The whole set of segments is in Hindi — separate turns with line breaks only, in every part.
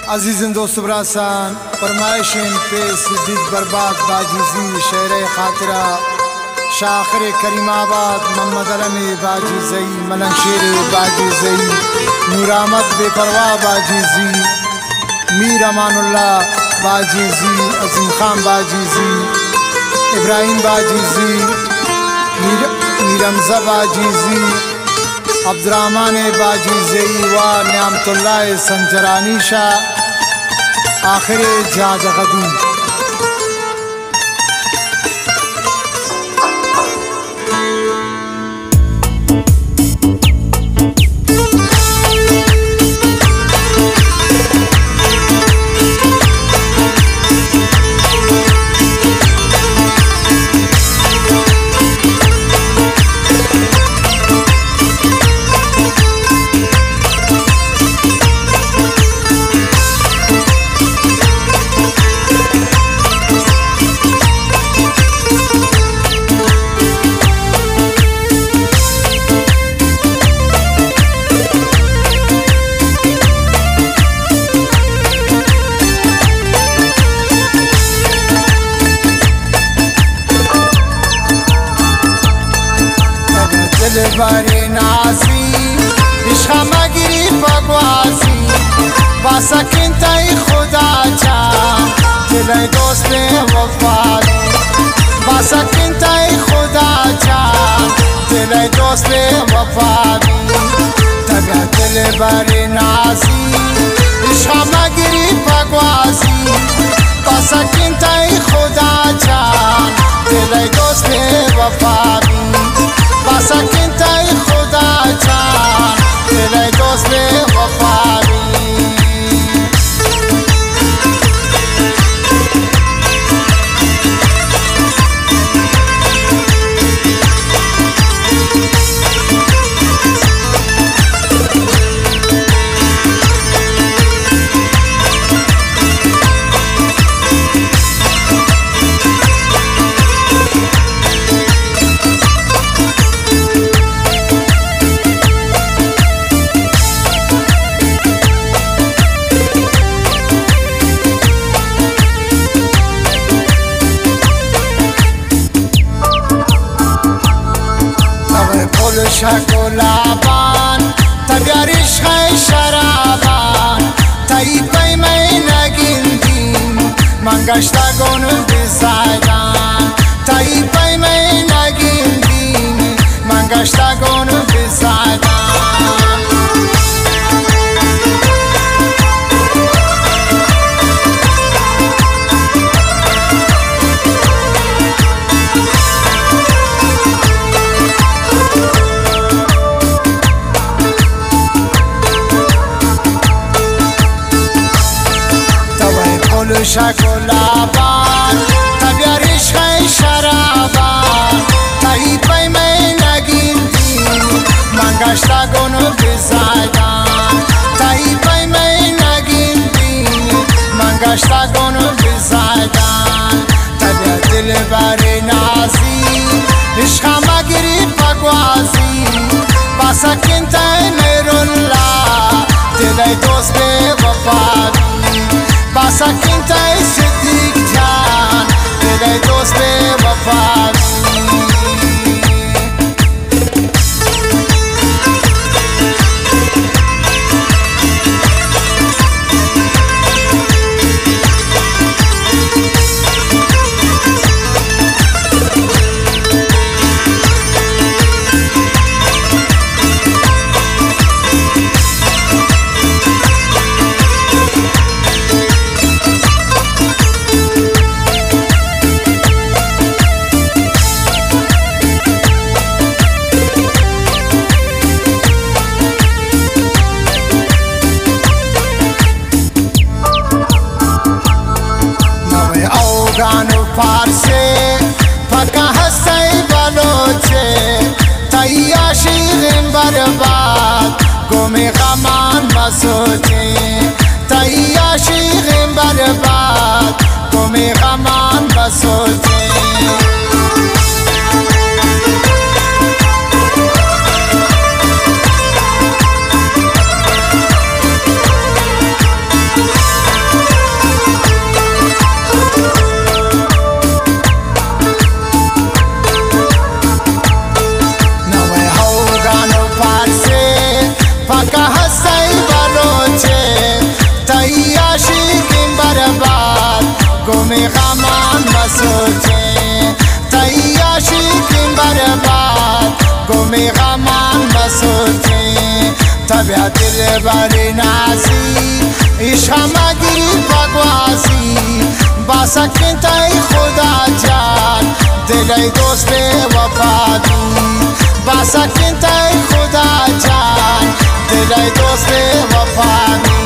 عزیزان دوست براسان فرمایشین پیش جدید برباد باجیزی شعر خاطرہ شاخر کریم آباد محمد علمی باجیزی ملنگ شیر باجیزی نور احمد بے پرواہ باجیزی میر امان اللہ باجیزی عظیم خان باجیزی ابراہیم باجیزی میر حمزہ باجیزی عبدالرحمن باجیزی و نعمت اللہ سنجرانی شاہ آخر جاد قدیم بری نازی عشق مگیری بگوازی باسکن تای خدا جان دل دوست وفادی باسکن تای خدا جان دل دوست وفادی تگه دل بری نازی عشق مگیری بگوازی باسکن تای خدا جان دل دوست وفادی باسکن تای خدا جان دل دوست وفادی شکلابان تبیارش خی شرابان تایی پای می نگیندیم منگشتا گونو بزایدان تایی پای می نگیندیم منگشتا گونو بزایدان شکلابان تبیارش خی شرابان تایی پای می نگیندیم منگشتا گونو بزایدان تایی پای می نگیندیم منگشتا گونو بزایدان تبیا دل بری نازی عشق مگیری بگوازی باسکن تای میرالله دل دوست وفادی باسکن تای صدیق جان دل دوست وفادی برباد گمی غمان مسوچی تایی عاشقیم برباد گمی غمان مسوچی غمان مسوچیں تیاشی کی برباد گم غمان مسوچیں طبیعت دل بری نازی عشق مگیری بگوازی باسکن تای خدا جان دل دوست وفادی باسکن تای خدا جان دل دوست وفادی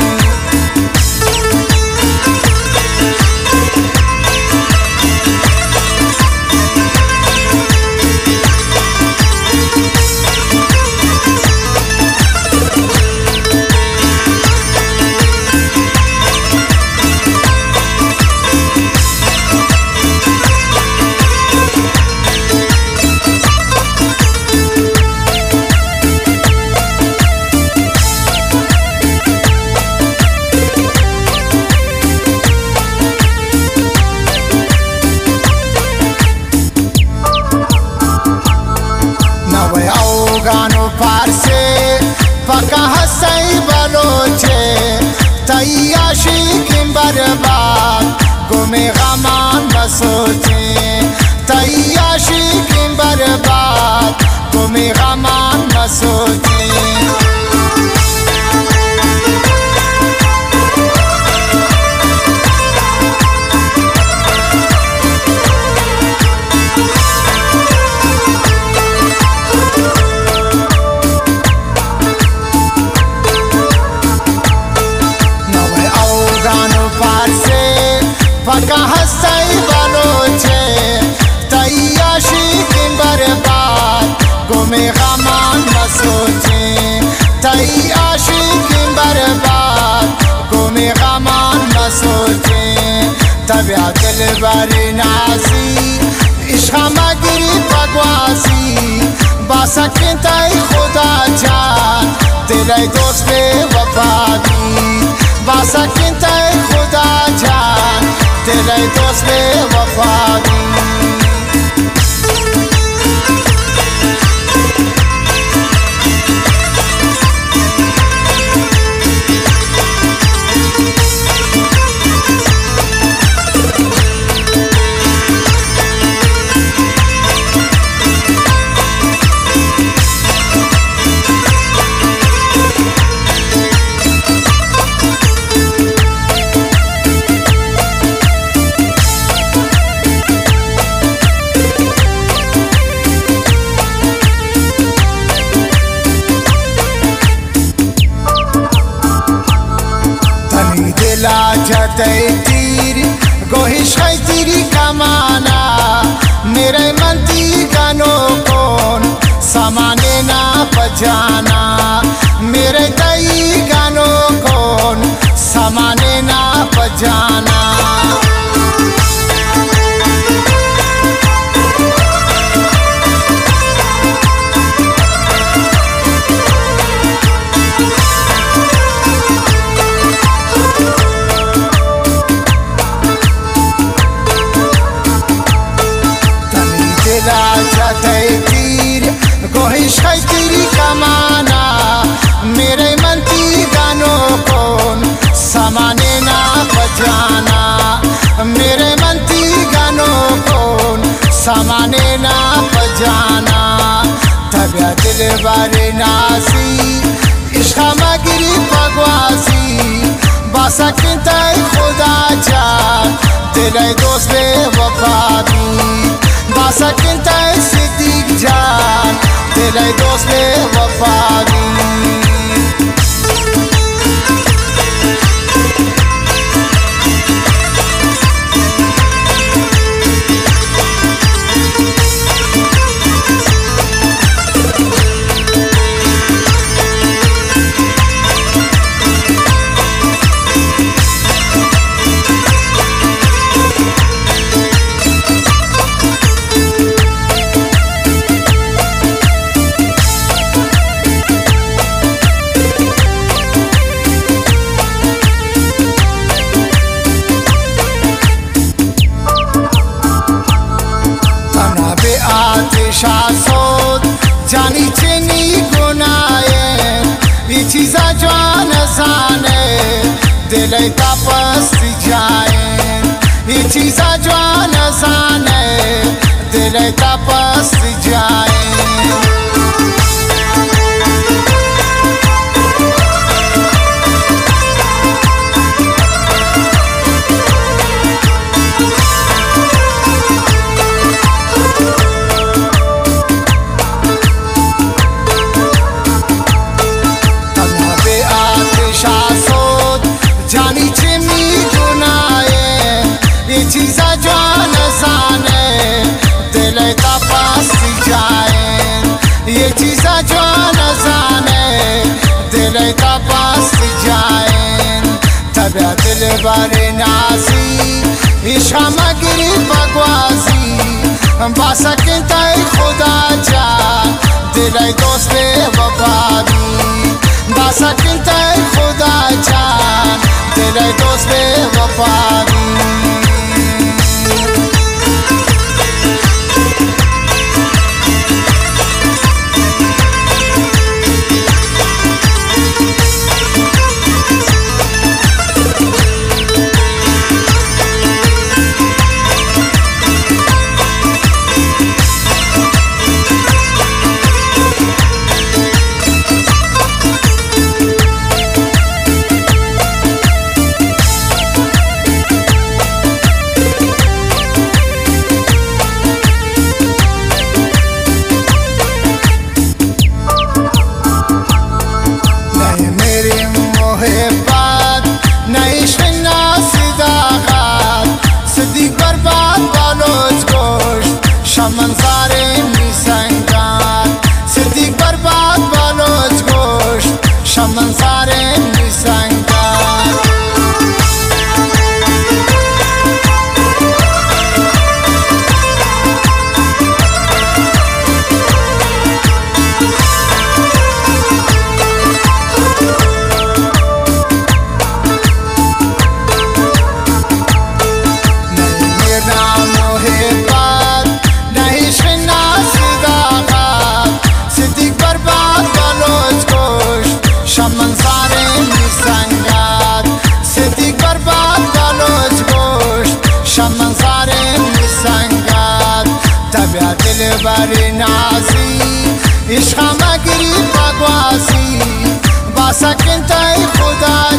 bakash say baloche taiyashi kim barbad gume ghaman basoche taiyashi kim barbad gume ghaman basoche bakash say baloche taiyashi kim barbad gume ghaman basoche taiyashi kim barbad gume ghaman basoche tabiat dil bari nazi ishq magiri bagwazi basakin tay khuda jaan dilay dost be wafadi basakin tay khuda jaan dilay dost be wafadi जतई तीर गोहिश है तेरी कमाना मेरे मनती गानों कौन समाने ना बजाना मेरे कई गानों कौन समाने ना बजाना गोहिश है तेरी कमाना मेरे मनती गानों कौन समाने ना बजाना मेरे मनती गानों कौन समाने ना बजाना तबियत दिल बरी नाजी इश्क मगरी बगवाजी बासकिन tay खुदा जान दिल दोस्त बे वफादी basakin tay siddiq jaan dilay dost be wafadi शासोद जानी चेनी गुनाए ये चीज़ा जान जाने दिल तापस जाए ये चीज़ा जवान जाने दिल तपस जाए चीज़ा जवान जाने दिल तपस जाए ये चीज़ा जवान जाने दिल तपस जाए तबिया दिल बारे नाजी इश्क़ मगरी बगवाजी बासकिन तय खुदा जा दिल दोस्त वफावी बासकिन तय खुदा जा दिल दोस्त वफावी मंसारे निसंगार सिद्दीक बर्बाद बालोच गोश्त शमंसारे निसंगार दिल बारे नाजी इश्क़ मगरी बगवाजी बासकिन तय खुदा